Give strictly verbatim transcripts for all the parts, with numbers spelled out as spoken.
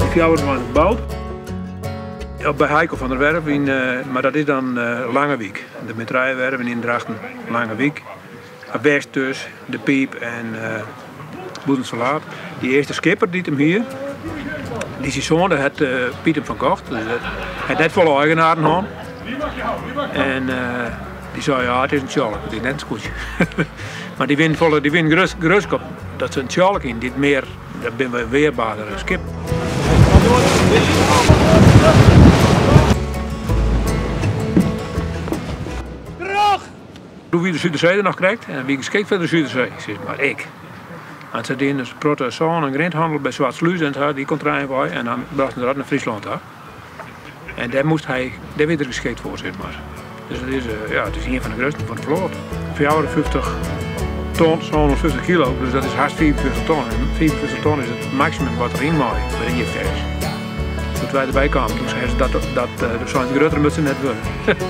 fjouwer waren gebouwd. Op bij Heiko van der Werf, in, uh, maar dat is dan uh, Langewiek. De Metrijwerven in Drachten, Langewiek. Best dus, de Piep en uh, Boezemsalaat. Die eerste skipper die hem hier, die zijn zoon, daar had uh, Piet hem van kocht. Dus hij had net volle eigenaren gehad. En uh, die zei ja, het is een tjalk, het is net een scootje. Maar die wint volle, die wint gerust, gerust op. Dat is een tjalk in, dit meer, dat ben we weerbaarder skip. Hoe wie de Zuiderzee nog krijgt en wie geschikt voor de Zuiderzee, zeg maar ik. En ze deden dus protozoon en grindhandel bij Zwartsluis en zo, die komt erin bij en dan brachten ze dat naar Friesland. Hè. En daar moest hij, daar werd er geschikt voor, zeg maar. Dus dat is, uh, ja, het is een van de grootste van de vloot. vijfenvijftig ton, honderdvijftig kilo, dus dat is haast vierenvijftig ton. En vierenvijftig ton is het maximum wat erin mag, waarin je vers. Toen wij erbij kwamen, toen zeiden ze dat, dat uh, de zijn grotere moeten ze net willen.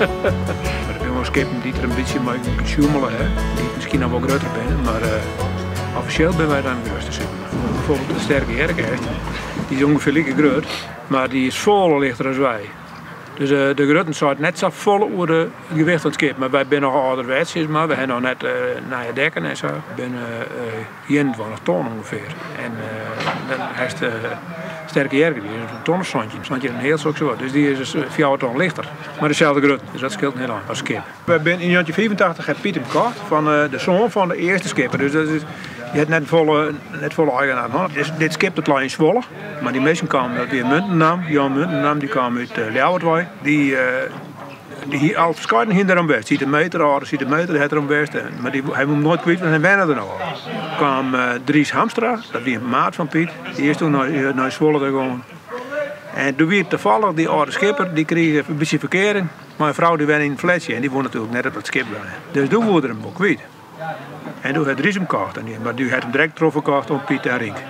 Maar er zijn wel skippen die er een beetje mee kunnen sjoemelen, hè. Die misschien nog wel groter zijn, maar uh, officieel zijn wij dan de grootste. Zeg maar. Bijvoorbeeld de sterke Jerkheest, die is ongeveer lieke groot, maar die is veel lichter dan wij. Dus uh, de groten zijn net zo vol over het gewicht van het skip, maar wij zijn nog ouderwets, maar we hebben nog net uh, naar je dekken en zo. We zijn uh, eenentwintig ton ongeveer. En uh, dan heeft de uh, sterke Jerker, die is een tonnensandje. Want je een heel stuk zo, dus die is dus vier ton lichter. Maar dezelfde groot, dus dat scheelt heel lang als skip. We zijn in negentien vijfentachtig het Piet hem gekocht van uh, de zoon van de eerste skipper. Dus dat is, je hebt net volle, net volle eigenaar. Dus dit skip het lag in Zwolle, maar die mensen kwamen uit weer Muntendam. Jan Muntendam die kwam uit uh, Ljouwertwij. Die, uh, die hier al verschillende hinder aan best. Ziet een meter ouder, ziet een meter het er aan best. Maar die, hij moet nooit kwijt, want hij wennen er nog al. Er kwam uh, Dries Hamstra, dat was een maat van Piet. Die is toen naar, naar Zwolle gegaan. En toen werd toevallig die oude skipper, die kreeg een beetje verkering. Mijn vrouw die woonde in een flatje en die woonde natuurlijk net op het schip. Dus toen wurde hem ook kwijt. En toen had Dries hem gekocht. Maar die had hem direct troffen gekocht op Piet en Riek.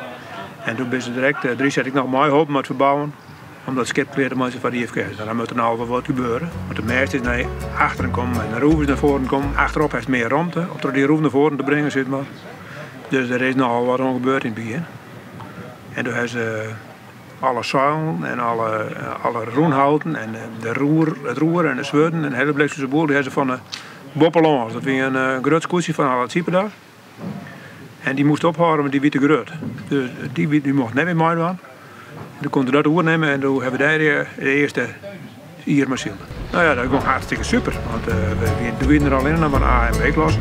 En toen ben ze direct, uh, Dries had ik nog mooi hoop met verbouwen. Omdat het schip kleerde mensen van die heeft gegeven. Dan moet er nou wel wat gebeuren. Want de meeste is naar achteren komen en de roef is naar voren komen. Achterop heeft meer ruimte om die roef naar voren te brengen, zeg maar. Dus er is nogal wat aan gebeurd in het begin. En toen hebben ze uh, alle zuilen en alle, uh, alle roenhouten en uh, de roer, het roer en de zweden en de hele Bleekse boel, die hebben ze van de uh, Boppelons. Dat was een uh, groot scootje van alle typen daar. En die moest ophouden met die witte groot. Dus die, die mocht niet meer meedoen. Toen konden we dat overnemen en toen hebben wij de, de eerste hier machine. Nou ja, dat ging hartstikke super, want uh, we, we winnen er alleen nog maar A en B-klasse.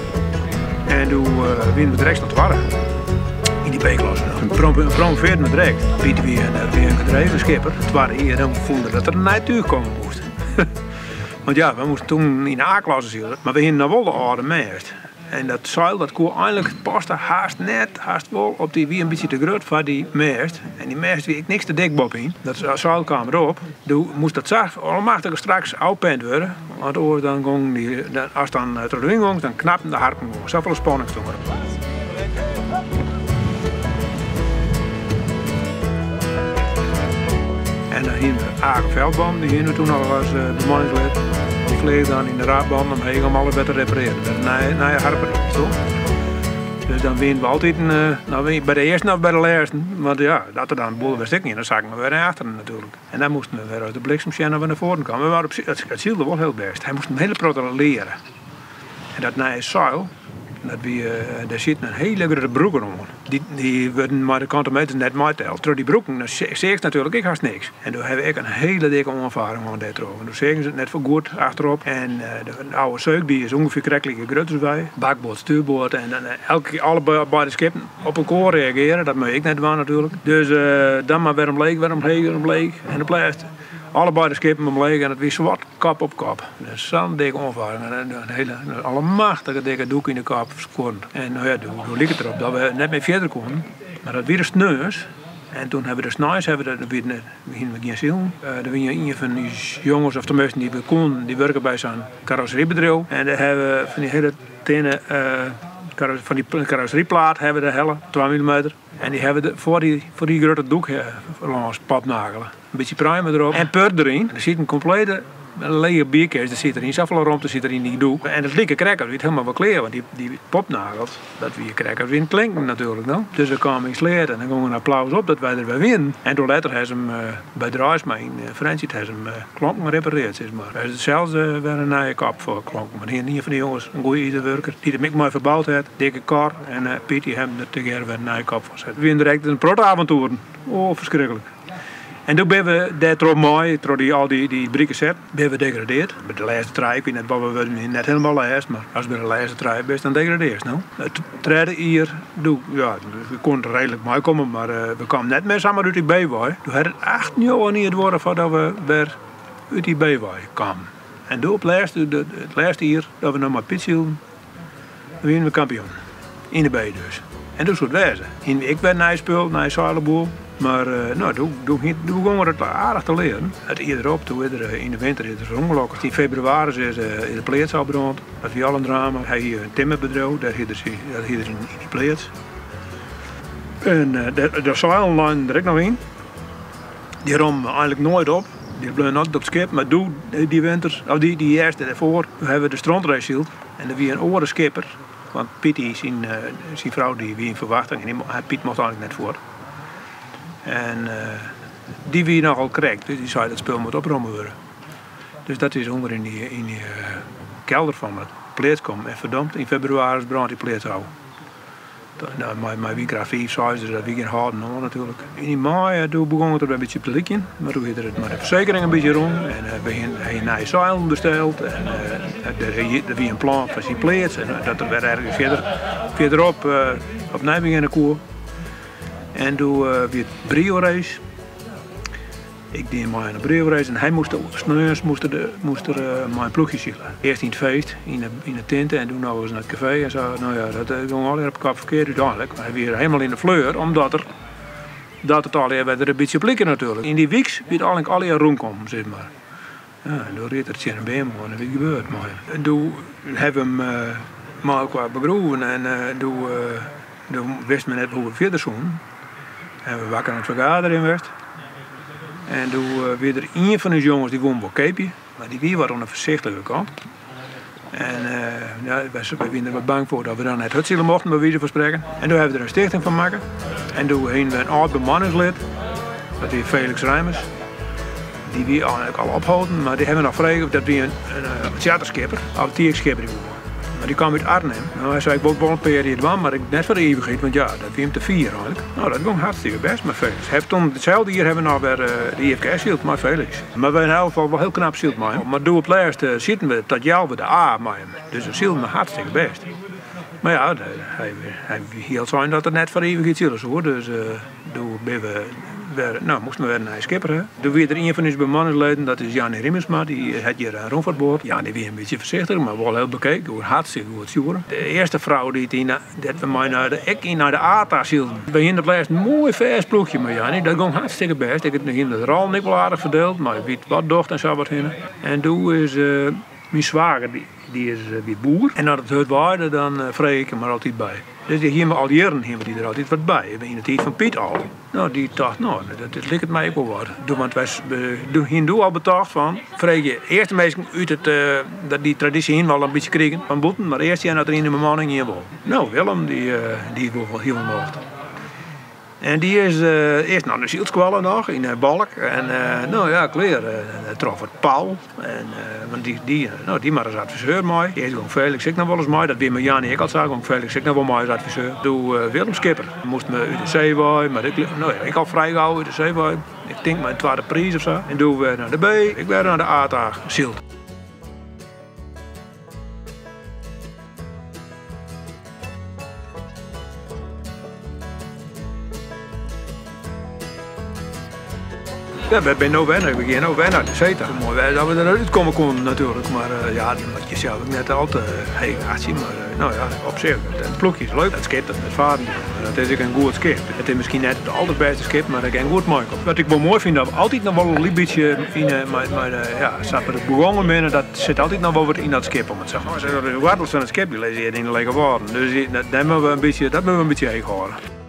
En toen uh, winnen we direct naar twaalf in die B-klasse. We promoveerden we direct. Piet weer een, weer een gedreven skipper. Het waren hier, dan voelden dat er een natuur komen moest. Want ja, we moesten toen in de A-klasse zitten, maar we gingen naar wel de oude meest. En dat zeil, dat kon eigenlijk paste haast net, haast wel op die wie een beetje te groot van die meest. En die meest wie ik niks te dik bob in. Dat zeil kwam erop. Toen moest dat zacht, allemaal straks oudpend worden. Want oor dan ging die, als dan uit de ring ging, dan knapten de harpen. Zoveel spanning stond erop. En dan hingen we Agen Veldboom, die hingen we toen al als uh, bemanningslid. Die vleeg dan in de raadband omheen om alles te repareren. Naar, naar je harpen, toch? Dus dan winnen we altijd een, uh, nou, bij de eerste of bij de laatste. Want ja, dat er dan een boel was ik niet, dan zag ik me weer naar achteren natuurlijk. En dan moesten we weer uit de bliksemsjen naar voren komen. We waren op, het, het zielde wel heel best. Hij moest een hele proto leren. En dat naar je zuil, dat we, uh, daar zit een hele grote broeken om. Die, die werden maar de kantometers net meeteld. Door die broeken, dan zeg ik natuurlijk, ik haast niks. En toen heb ik een hele dikke onervaring van dit erover. Toen zeggen ze het net voor goed achterop. En uh, de, de oude zeuk die is ongeveer krekkelijke groot als wij. Bakboord, stuurboord en uh, elke allebei de skippen op elkaar reageren. Dat moet ik net doen natuurlijk. Dus uh, dan maar weer een bleek, weer een bleek, weer een bleek. En dan blijft allebei de skippen omleeg en het was zwart kap op kap. Dus zo'n dikke onervaring. En een hele, een allemachtige dikke doek in de kap scoren. En nou ja, toen liep het erop dat we net meer verder konden. Maar dat weer de sneus. En toen hebben we de snuis, hebben we, we beginnen we geen ziel. Uh, er was een van die jongens of de mensen die we konden, die werken bij zo'n carrosseriebedrijf. En daar hebben we van die hele tinnen, uh, van die carrosserieplaat hebben we de helle, twee millimeter. En die hebben we voor die, voor die grote doek uh, langs papnagelen. Een beetje primer erop en purt erin. Er zit een complete Een lege bierkist, er zit erin, zoveel ruimte zit er in die doek. En het lieke crackers werd helemaal wel kleer, want die, die popnagels, dat wie crackers weer klinken natuurlijk. No? Dus er kwam iets leer en dan ging een applaus op dat wij er weer winnen. En toen later hebben ze hem uh, bij Draaisma in uh, Fransie hebben ze hem uh, klonken gerepareerd, zeg maar. Hij is hetzelfde weer een nieuwe kap voor klonken. Maar hier een van die jongens, een goede iederwerker, die het mooi verbouwd heeft, dikke kar. En uh, Piet die hebben er tegen weer een nieuwe kap voor gezet. We hebben direct een protavonturen. Oh, verschrikkelijk. En toen ben we daar trop mooi, door die, al die, die brieken set, ben we degradeerd. Bij de laatste trui, ik weet net, we net helemaal laatst, maar als we de laatste trui bent, dan degradeerd. Nou. Het treden hier, doe, ja, we konden redelijk mooi komen, maar uh, we kwamen net meer samen uit die B-waai. Toen had het echt jaar niet worden voordat we weer uit die B-waai kwamen. En toen op het laatste, de, het laatste hier, dat we nog maar Piet hielden, winnen we kampioen. In de B dus. En toen zou het wezen. Ik werd naar spul, naar Zeilenboel. Maar uh, nou, toen begonnen we het aardig te leren. Het eerder op, toen er in de winter is er ongelukkig. In februari is uh, in de pleets al brand. Dat was al een drama. Hij hier een timmerbedrijf, daar hier er in, in die pleets. En uh, daar, daar zeilen lijn er ook nog in. Die rom eigenlijk nooit op. Die bleven altijd op het schip. Maar toen, die winter, of die, die eerste daarvoor, hebben we de strandrace hield. En er was een oren skipper. Want Piet, zijn, uh, zijn vrouw, die wie in verwachting. En die, Piet mocht eigenlijk net voor. En uh, die wie nogal correct, dus die zei dat spul moet oprommen worden. Dus dat is onder in die, in die uh, kelder van het pleet komen. En verdomd, in februari brandt die pleet al. Nou, mijn, mijn wie graag vijf, zes, dus dat wie geen harde nog natuurlijk. In mei toen begon het er een beetje te likken, maar toen werd het maar de verzekering een beetje rond. En uh, begin hij een nieuwe zeilen besteld. En uh, er was een plan van zijn pleet. En uh, dat er werd ergens verder, verderop uh, op Nijmegen in de koer. En toen uh, weer brio-race. Ik deed mij een brio-race en hij moest, s'nachts moest er, moest er uh, mijn ploegje zielen. Eerst in het feest, in de, in de tenten en toen nou eens naar het café en zo. Nou ja, dat ging alweer op kap verkeerd uiteindelijk. Hij weer helemaal in de fleur, omdat er, dat het alweer werd er een beetje blikken natuurlijk. In die weeks werd eigenlijk alweer rondkomen, zeg maar. Ja, en toen reed er tjen en been en dat gebeurt mooi. En toen hebben we hem uh, maar ook wat begroeven en uh, toen, uh, toen wist men net hoe we verder zoen. En we wakker aan het vergaderen werd. En toen uh, weer er een van de jongens die woonde op Keepje, maar die wie wat aan de voorzichtige kant. En uh, ja, wij waren er wat bang voor dat we dan het hutsielen mochten, bij wijze van spreken. En toen hebben we er een stichting van maken. En toen heen we een oud bemanningslid, dat is Felix Rijmers. Die wie eigenlijk al ophouden, maar die hebben nog vrij dat wie een, een, een theaterskipper, of een tierskipper die woonde. Maar die kwam uit Arnhem. Nou, hij zei, ik wil wel een periode doen, maar ik net voor de eeuwigheid, want ja, dat was hem te vier eigenlijk. Nou, dat ging hartstikke best met Felix. Heeft toen hetzelfde hier hebben we nog weer uh, de I F K schild met Felix. Maar we hebben in ieder geval wel heel knap schild met hem. Maar door op het laatste zitten we dat jaar we de A met hem. Dus we schild me hartstikke best. Maar ja, hij, hij hield zijn dat het net voor de eeuwigheid schild is hoor. Dus uh, toen ben we weer, nou, moesten we weer naar een skipper. Hè. Toen weer er een van onze bemanningsleden, dat is Jan Rimmersma, die had hier een rondvaartboord. Ja, die was een beetje voorzichtig, maar wel heel bekeken, hoe hartstikke goed sturen. De eerste vrouw die, die, dat we mij naar de ik naar de Ata hielden. We hadden het laatst een mooi vers ploegje met Jan, dat ging hartstikke best. Ik heb het de rol niet wel aardig verdeeld, maar ik weet wat dochter en zo wat heen. En toen is uh, mijn zwager, die, die is uh, weer boer. En als het hut waarde, dan uh, vreeg ik hem er altijd bij. Dus die hier al jaren hebben die er altijd wat bij. In de tijd van Piet al. Nou, die dacht, nou, dat, dat lijkt het mij ook wel wat. Doe, want wij doen hier al betaald van. Vreeg je eerst mensen uit het, uh, dat die traditie hier wel een beetje kregen van boeten. Maar eerst jaar dat er in de bemanning hier wel. Nou, Willem, die, uh, die wil wel heel mocht. En die is uh, eerst naar de zielskwallen nog, in uh, Balk. En uh, nou ja, klaar, uh, trof het Paul. En, uh, want die, die, uh, nou, die maar als adviseur mooi. Eerst ging Felix ik nog wel eens mooi, dat weer met Jan en ik al zag, ging Felix ik nog wel mooi als adviseur. Toen uh, Willem Skipper moest me uit de zeewaai, maar ik, nou ja, ik al vrij gauw uit de zeewaai. Ik denk mijn tweede prijs of zo. En toen weer naar de B, ik werd naar de A-taag zield. Ja, we zijn nu wennen. We gaan nu wennen naar de Zeta. Mooi wij dat we eruit komen konden natuurlijk. Maar uh, ja, dat je zelf net altijd heel actie. Maar uh, nou ja, op zich. Het ploegje is leuk. Het skip dat met varen. Het is ook een goed skip. Het is misschien net het allerbeste skip, maar ik een goed mooi. Wat ik wel mooi vind, dat we altijd nog wel een beetje vinden. Maar, maar uh, ja, sappen het begonnen binnen, dat zit altijd nog wel wat in dat skip om het te zeggen. De wortels van het skip die lezen hier in de lege woorden. Dus dat, dat moeten we een beetje, dat moeten we een beetje heen houden.